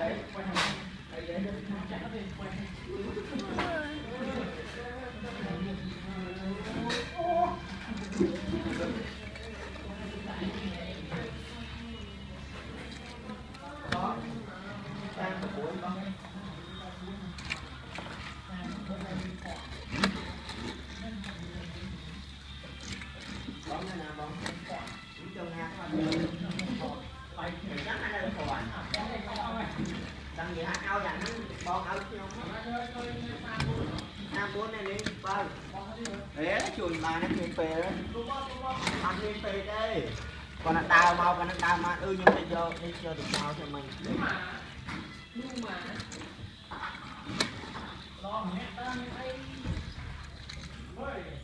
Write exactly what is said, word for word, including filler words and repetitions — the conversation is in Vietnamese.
đằng gì hả ao dành bon ao chứ không nam bốn này đi vâng để nó chùi mà nó chùi phê đó ăn đi phê đây còn nó đào mau còn nó đào mà ư nhưng mà vô đi cho được mau cho mình nhưng mà nhưng mà lo mẹ ta thấy